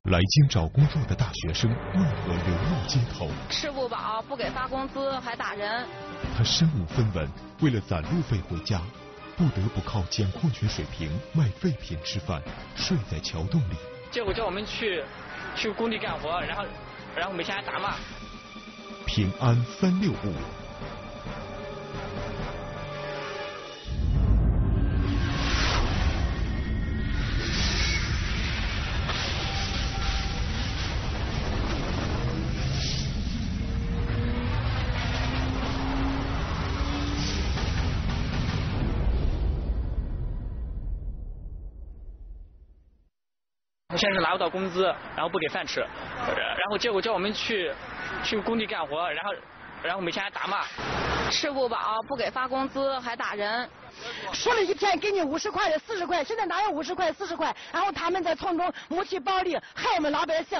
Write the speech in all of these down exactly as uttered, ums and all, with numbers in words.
来京找工作的大学生为何流落街头？ 吃不饱，不给发工资，还打人。 他身无分文，为了攒路费回家，不得不靠捡矿泉水瓶卖废品吃饭，睡在桥洞里。 结果叫我们去去工地干活，然后然后每天还打骂。 平安三六五。 先是拿不到工资，然后不给饭吃，然后结果叫我们去去工地干活，然后然后每天还打骂。 吃不饱，不给发工资，还打人。 说了一天给你五十块的四十块，现在哪有五十块四十块？然后他们在从中谋取暴利，害我们老百姓。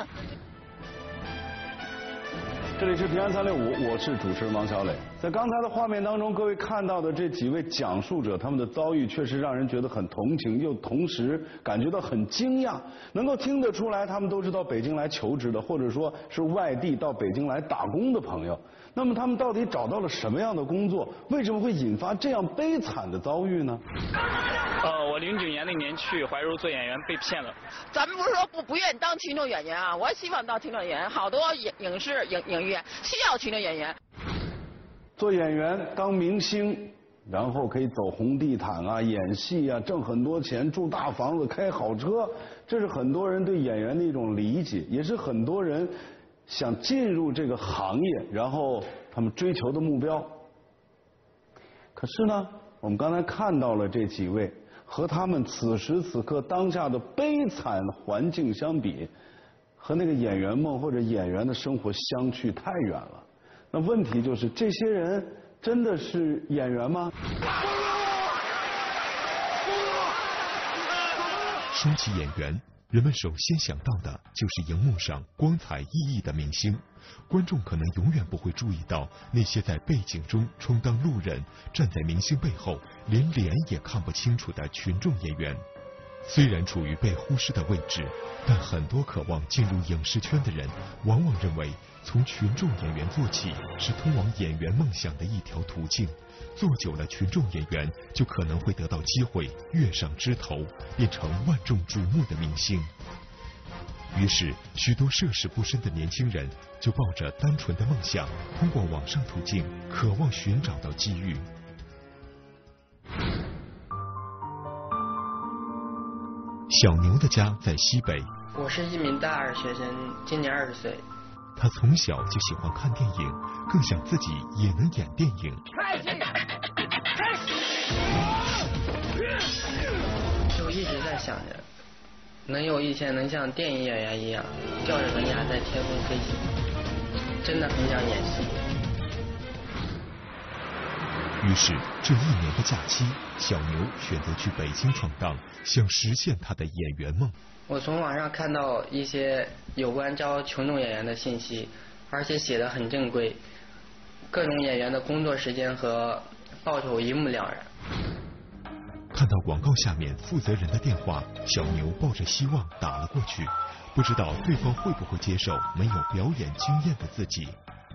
这里是平安三六五，我是主持人王小磊。在刚才的画面当中，各位看到的这几位讲述者，他们的遭遇确实让人觉得很同情，又同时感觉到很惊讶。能够听得出来，他们都是到北京来求职的，或者说是外地到北京来打工的朋友。那么他们到底找到了什么样的工作？为什么会引发这样悲惨的遭遇呢？ 呃，我零九年那年去怀柔做演员被骗了。 咱们不是说不不愿意当群众演员啊，我希望当群众演员，好多影影视影影院需要群众演员。 做演员当明星，然后可以走红地毯啊、演戏啊，挣很多钱，住大房子，开好车，这是很多人对演员的一种理解，也是很多人想进入这个行业，然后他们追求的目标。可是呢，我们刚才看到了这几位和他们此时此刻当下的悲惨环境相比，和那个演员梦或者演员的生活相去太远了。那问题就是，这些人真的是演员吗？ 说起演员，人们首先想到的就是荧幕上光彩熠熠的明星，观众可能永远不会注意到那些在背景中充当路人，站在明星背后连脸也看不清楚的群众演员。虽然处于被忽视的位置，但很多渴望进入影视圈的人往往认为从群众演员做起是通往演员梦想的一条途径，做久了群众演员就可能会得到机会跃上枝头，变成万众瞩目的明星。于是许多涉世不深的年轻人就抱着单纯的梦想，通过网上途径渴望寻找到机遇。小牛的家在西北。 我是一名大二学生，今年二十岁。 他从小就喜欢看电影，更想自己也能演电影。 就一直在想着，能有一天能像电影演员一样，吊着门牙在天空飞行，真的很想演戏。 于是这一年的假期，小牛选择去北京闯荡，想实现他的演员梦。 我从网上看到一些有关招群众演员的信息，而且写得很正规，各种演员的工作时间和报酬一目了然。 看到广告下面负责人的电话，小牛抱着希望打了过去，不知道对方会不会接受没有表演经验的自己。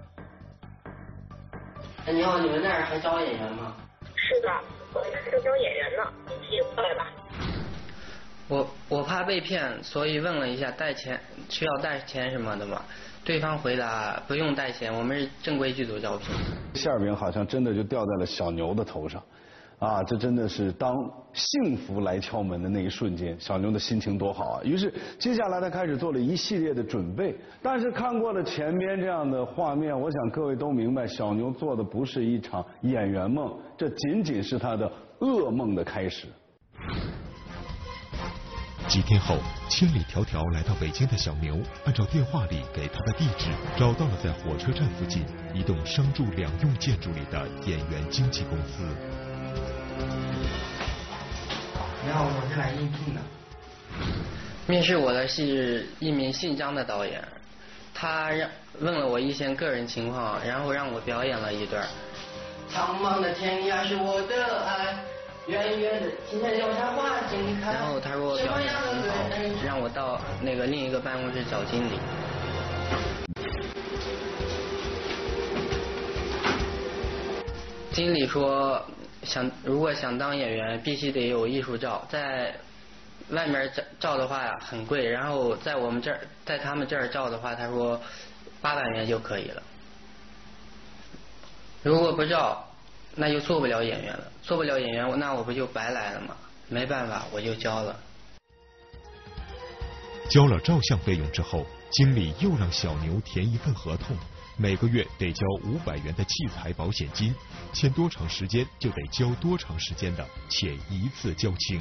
哎，你好，你们那儿还招演员吗？ 是的，我们是招演员的，一起过来吧。 我我怕被骗，所以问了一下带钱需要带钱什么的吗？对方回答不用带钱，我们是正规剧组招聘。 馅饼好像真的就掉在了小牛的头上，啊，这真的是当幸福来敲门的那一瞬间，小牛的心情多好啊！于是接下来他开始做了一系列的准备，但是看过了前边这样的画面，我想各位都明白，小牛做的不是一场演员梦，这仅仅是他的噩梦的开始。 几天后，千里迢迢来到北京的小牛，按照电话里给他的地址，找到了在火车站附近一栋商住两用建筑里的演员经纪公司。 你好，我是来应聘的。面试我的是一名姓张的导演，他让问了我一些个人情况，然后让我表演了一段。苍茫的天涯是我的爱， 圆圆的，今天要啥话经理看？然后他说表现很好，让我到那个另一个办公室找经理。经理说，想如果想当演员，必须得有艺术照，在外面照照的话很贵，然后在我们这儿，在他们这儿照的话，他说八百元就可以了。如果不照，那就做不了演员了，做不了演员，那我不就白来了吗？没办法，我就交了。 交了照相费用之后，经理又让小牛填一份合同，每个月得交五百元的器材保险金，签多长时间就得交多长时间的，且一次交清。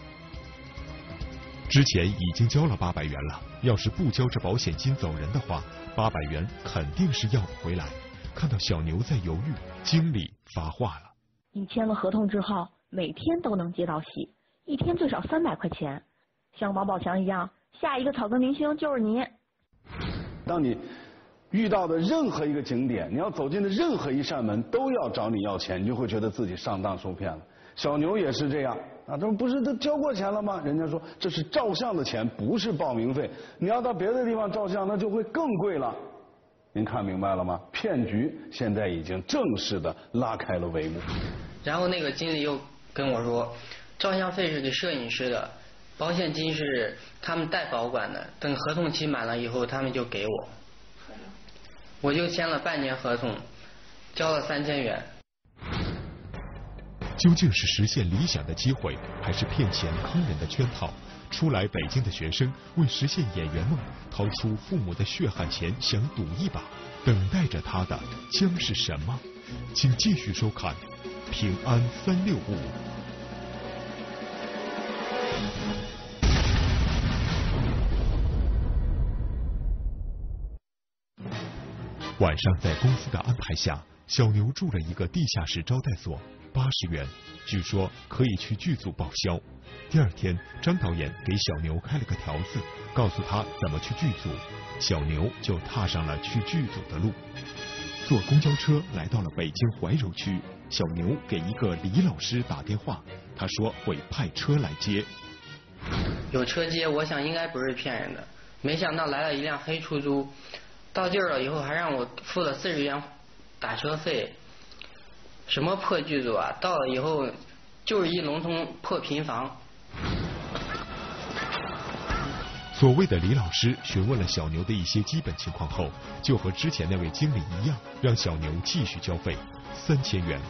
之前已经交了八百元了，要是不交这保险金走人的话，八百元肯定是要不回来。看到小牛在犹豫，经理发话了： 你签了合同之后，每天都能接到戏，一天最少三百块钱，像王宝强一样，下一个草根明星就是你。 当你遇到的任何一个景点，你要走进的任何一扇门，都要找你要钱，你就会觉得自己上当受骗了。小牛也是这样啊，他说不是都交过钱了吗？人家说这是照相的钱，不是报名费，你要到别的地方照相，那就会更贵了。您看明白了吗？骗局现在已经正式的拉开了帷幕。 然后那个经理又跟我说，照相费是给摄影师的，保险金是他们代保管的，等合同期满了以后他们就给我。我就签了半年合同，交了三千元。 究竟是实现理想的机会，还是骗钱坑人的圈套？初来北京的学生为实现演员梦，掏出父母的血汗钱，想赌一把，等待着他的将是什么？请继续收看《平安三六五》。晚上在公司的安排下，小牛住了一个地下室招待所，八十元，据说可以去剧组报销。第二天，张导演给小牛开了个条子，告诉他怎么去剧组，小牛就踏上了去剧组的路。坐公交车来到了北京怀柔区，小牛给一个李老师打电话，他说会派车来接。 有车接，我想应该不是骗人的，没想到来了一辆黑出租，到地儿了以后还让我付了四十元打车费。什么破剧组啊，到了以后就是一笼统破平房。 所谓的李老师询问了小牛的一些基本情况后，就和之前那位经理一样，让小牛继续交费三千元。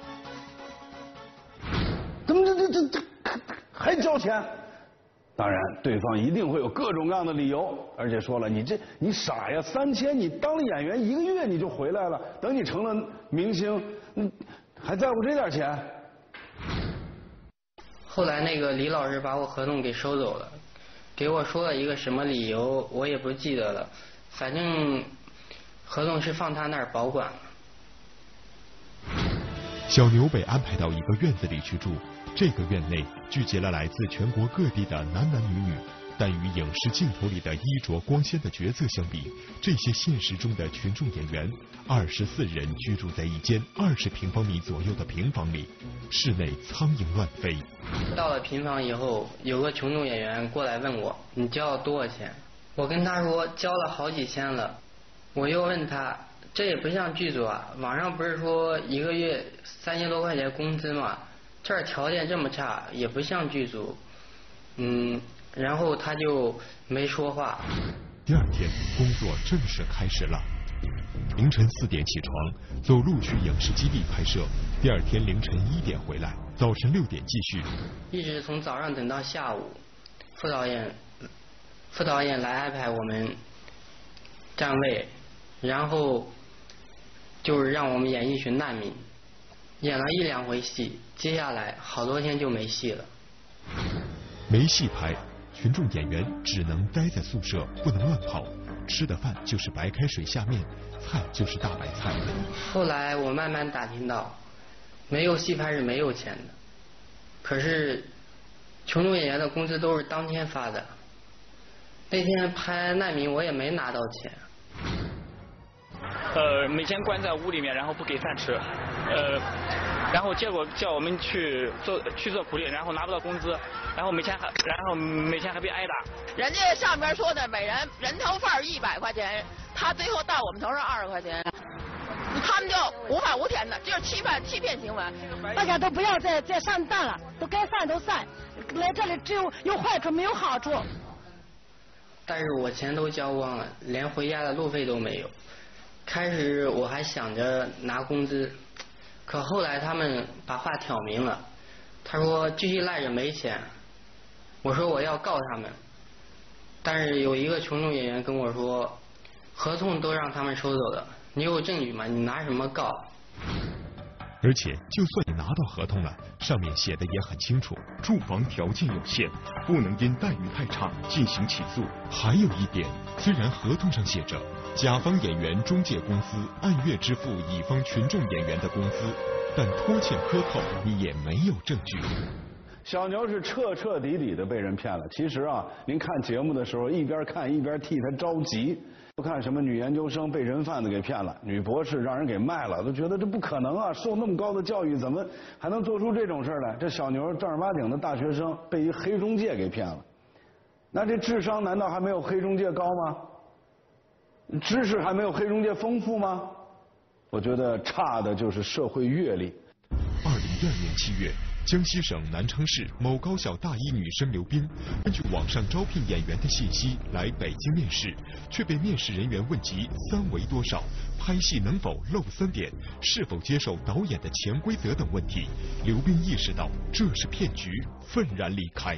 怎么这这这这还交钱？当然，对方一定会有各种各样的理由，而且说了，你这你傻呀，三千你当了演员一个月你就回来了，等你成了明星，你还在乎这点钱？ 后来那个李老师把我合同给收走了，给我说了一个什么理由，我也不记得了，反正合同是放他那儿保管了。 小牛被安排到一个院子里去住，这个院内聚集了来自全国各地的男男女女，但与影视镜头里的衣着光鲜的角色相比，这些现实中的群众演员，二十四人居住在一间二十平方米左右的平房里，室内苍蝇乱飞。 到了平房以后，有个群众演员过来问我，你交了多少钱？我跟他说交了好几千了。我又问他，这也不像剧组啊，网上不是说一个月三千多块钱工资吗？这儿条件这么差，也不像剧组。嗯，然后他就没说话。 第二天工作正式开始了，凌晨四点起床，走路去影视基地拍摄，第二天凌晨一点回来，早晨六点继续， 一直从早上等到下午。副导演副导演来安排我们站位，然后就是让我们演一群难民，演了一两回戏，接下来好多天就没戏了。 没戏拍，群众演员只能待在宿舍，不能乱跑，吃的饭就是白开水下面，菜就是大白菜。 后来我慢慢打听到，没有戏拍是没有钱的，可是群众演员的工资都是当天发的。那天拍难民我也没拿到钱。 呃，每天关在屋里面，然后不给饭吃，呃， 然后结果叫我们去做去做苦力，然后拿不到工资，然后每天还然后每天还被挨打。 人家上边说的每人人头份一百块钱，他最后到我们头上二十块钱，他们就无法无天的，就是欺骗欺骗行为。 大家都不要再再上当了，都该散都散，来这里只有有坏处没有好处。 但是我钱都交光了，连回家的路费都没有。开始我还想着拿工资，可后来他们把话挑明了，他说继续赖着没钱，我说我要告他们，但是有一个群众演员跟我说，合同都让他们收走了，你有证据吗？你拿什么告？ 而且，就算你拿到合同了，上面写的也很清楚，住房条件有限，不能因待遇太差进行起诉。还有一点，虽然合同上写着甲方演员中介公司按月支付乙方群众演员的工资，但拖欠克扣你也没有证据。 小牛是彻彻底底的被人骗了。其实啊，您看节目的时候，一边看一边替他着急。都看什么女研究生被人贩子给骗了，女博士让人给卖了，都觉得这不可能啊！受那么高的教育，怎么还能做出这种事来？这小牛正儿八经的大学生被一黑中介给骗了，那这智商难道还没有黑中介高吗？知识还没有黑中介丰富吗？我觉得差的就是社会阅历。 二零一二年七月，江西省南昌市某高校大一女生刘冰，根据网上招聘演员的信息来北京面试，却被面试人员问及三围多少、拍戏能否露三点、是否接受导演的潜规则等问题。刘冰意识到这是骗局，愤然离开。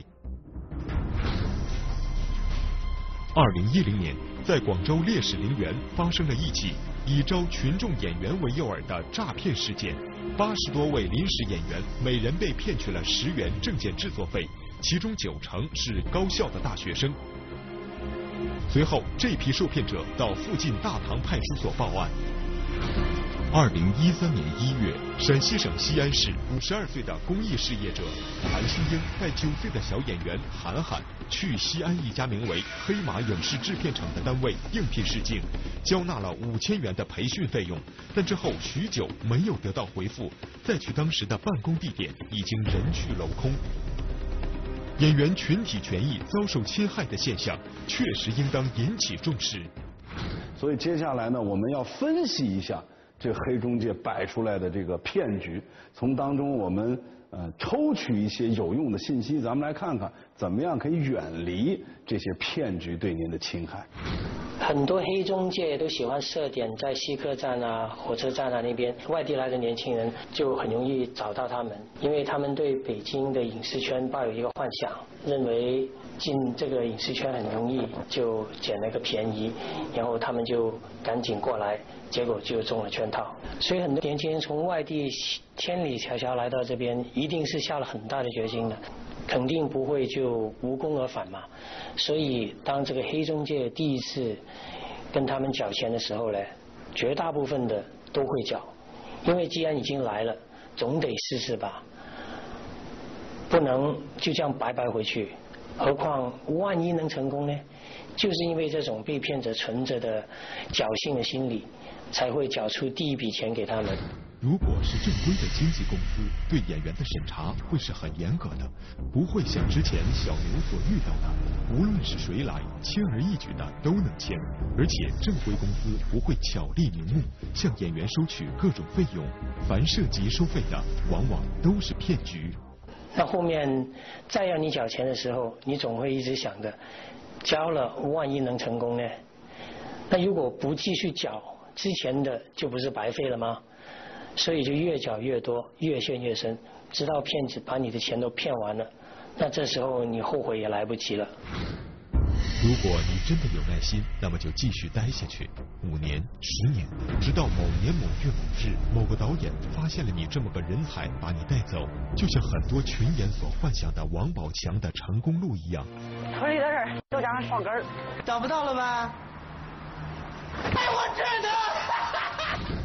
二零一零年，在广州烈士陵园发生了一起以招群众演员为诱饵的诈骗事件。八十多位临时演员，每人被骗去了十元证件制作费，其中九成是高校的大学生。随后，这批受骗者到附近大塘派出所报案。二零一三年一月，陕西省西安市五十二岁的公益事业者韩新英带九岁的小演员韩寒去西安一家名为黑马影视制片厂的单位应聘试镜，交纳了五千元的培训费用，但之后许久没有得到回复，再去当时的办公地点已经人去楼空。演员群体权益遭受侵害的现象确实应当引起重视。 所以接下来呢，我们要分析一下这黑中介摆出来的这个骗局，从当中我们呃抽取一些有用的信息，咱们来看看怎么样可以远离这些骗局对您的侵害。 很多黑中介都喜欢设点在西客站啊、火车站啊那边，外地来的年轻人就很容易找到他们，因为他们对北京的影视圈抱有一个幻想，认为进这个影视圈很容易，就捡了个便宜，然后他们就赶紧过来，结果就中了圈套。所以很多年轻人从外地千里迢迢来到这边，一定是下了很大的决心的。肯定不会就无功而返嘛，所以当这个黑中介第一次跟他们缴钱的时候呢，绝大部分的都会缴，因为既然已经来了，总得试试吧，不能就这样白白回去。何况万一能成功呢？就是因为这种被骗者存着的侥幸的心理，才会缴出第一笔钱给他们。 如果是正规的经纪公司，对演员的审查会是很严格的，不会像之前小牛所遇到的，无论是谁来，轻而易举的都能签。而且正规公司不会巧立名目向演员收取各种费用，凡涉及收费的，往往都是骗局。 那后面再要你缴钱的时候，你总会一直想着，交了万一能成功呢？那如果不继续缴，之前的就不是白费了吗？所以就越缴越多，越陷越深，直到骗子把你的钱都骗完了，那这时候你后悔也来不及了。 如果你真的有耐心，那么就继续待下去，五年、十年，直到某年某月某日，某个导演发现了你这么个人才，把你带走，就像很多群演所幻想的王宝强的成功路一样。 村里的人都讲上根儿， 找不到了吧？ 哎，我知道。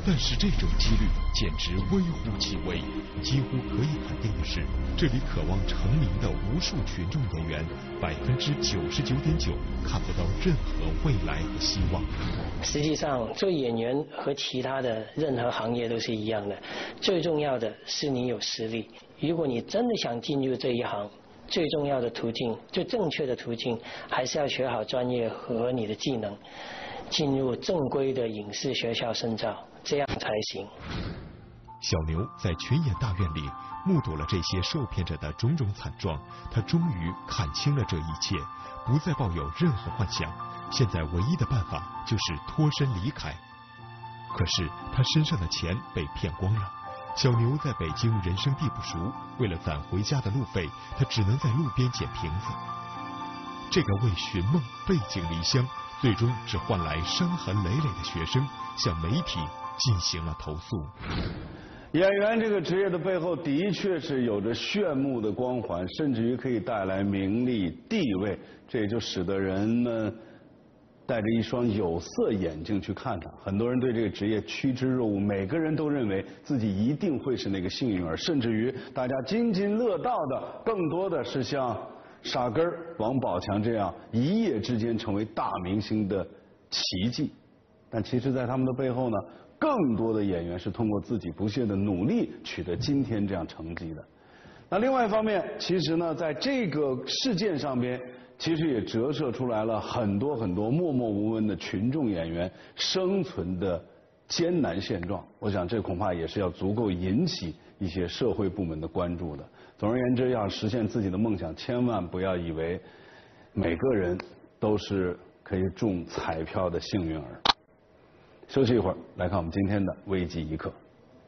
但是这种几率简直微乎其微。几乎可以肯定的是，这里渴望成名的无数群众演员，百分之九十九点九看不到任何未来和希望。 实际上，做演员和其他的任何行业都是一样的，最重要的是你有实力。如果你真的想进入这一行，最重要的途径，最正确的途径，还是要学好专业和你的技能，进入正规的影视学校深造，这样才行。 小牛在群演大院里目睹了这些受骗者的种种惨状，他终于看清了这一切，不再抱有任何幻想。现在唯一的办法就是脱身离开。可是他身上的钱被骗光了。小牛在北京人生地不熟，为了攒回家的路费，他只能在路边捡瓶子。这个为寻梦背井离乡，最终只换来伤痕累累的学生，向媒体进行了投诉。 演员这个职业的背后的确是有着炫目的光环，甚至于可以带来名利地位，这也就使得人们带着一双有色眼镜去看他。很多人对这个职业趋之若鹜，每个人都认为自己一定会是那个幸运儿，甚至于大家津津乐道的更多的是像傻根儿、王宝强这样一夜之间成为大明星的奇迹。但其实在他们的背后呢，更多的演员是通过自己不懈的努力取得今天这样成绩的。那另外一方面，其实呢，在这个事件上边，其实也折射出来了很多很多默默无闻的群众演员生存的艰难现状。我想这恐怕也是要足够引起一些社会部门的关注的。总而言之，要实现自己的梦想，千万不要以为每个人都是可以中彩票的幸运儿。休息一会儿，来看我们今天的危机一刻。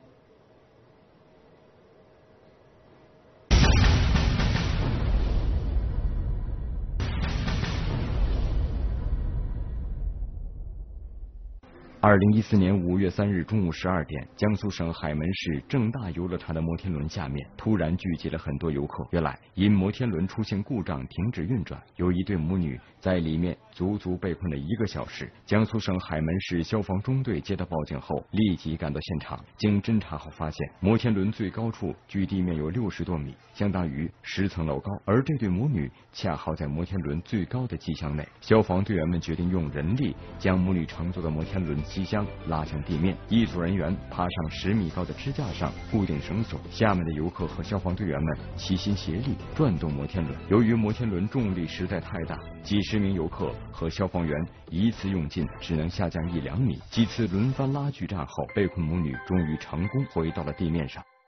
二零一四年五月三日中午十二点，江苏省海门市正大游乐场的摩天轮下面突然聚集了很多游客。原来，因摩天轮出现故障停止运转，有一对母女在里面足足被困了一个小时。江苏省海门市消防中队接到报警后，立即赶到现场。经侦查后发现，摩天轮最高处距地面有六十多米，相当于十层楼高，而这对母女恰好在摩天轮最高的机箱内。消防队员们决定用人力将母女乘坐的摩天轮机箱拉向地面，一组人员爬上十米高的支架上固定绳索，下面的游客和消防队员们齐心协力转动摩天轮。由于摩天轮重力实在太大，几十名游客和消防员一次用尽，只能下降一两米。几次轮番拉锯战后，被困母女终于成功回到了地面上。